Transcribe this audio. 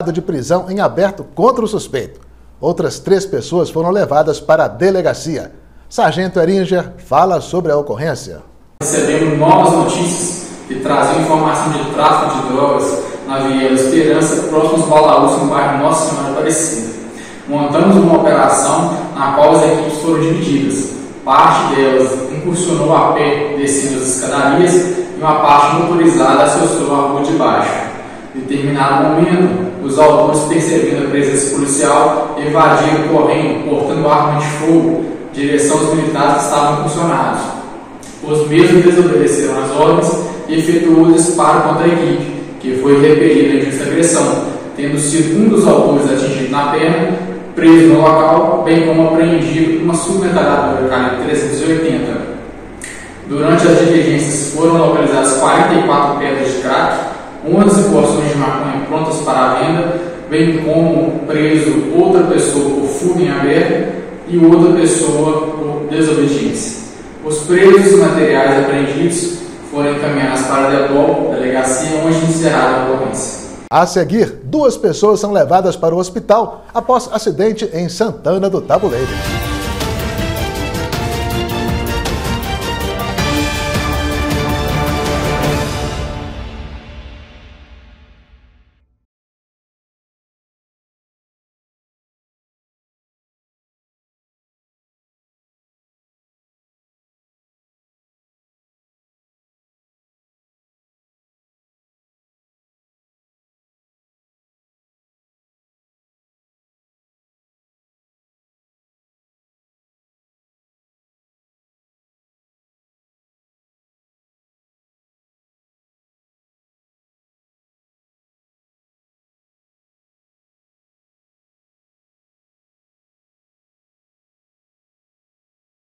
de prisão em aberto contra o suspeito. Outras 3 pessoas foram levadas para a delegacia. Sargento Eringer fala sobre a ocorrência. Recebemos novas notícias que traziam informação de tráfico de drogas na Viela Esperança, próximo aos Balaús, no bairro Nossa Senhora Aparecida. Montamos uma operação na qual as equipes foram divididas. Parte delas incursionou a pé, descendo as escadarias, e uma parte motorizada acessou a rua de baixo. Em determinado momento, os autores, percebendo a presença policial, evadiram correndo, portando arma de fogo, em direção aos militares que estavam incursionados. Os mesmos desobedeceram as ordens e efetuou o disparo contra a equipe, que foi repelida em essa agressão, tendo sido um dos autores atingido na perna, preso no local, bem como apreendido uma submetralhadora calibre 380. Durante as diligências foram localizadas 44 pedras de crack, 11 porções de maconha prontas para a venda, bem como preso outra pessoa por fuga em aberto e outra pessoa por desobediência. Os presos e materiais apreendidos foram encaminhados para a delegacia, onde encerraram a ocorrência. A seguir, 2 pessoas são levadas para o hospital após acidente em Santana do Tabuleiro.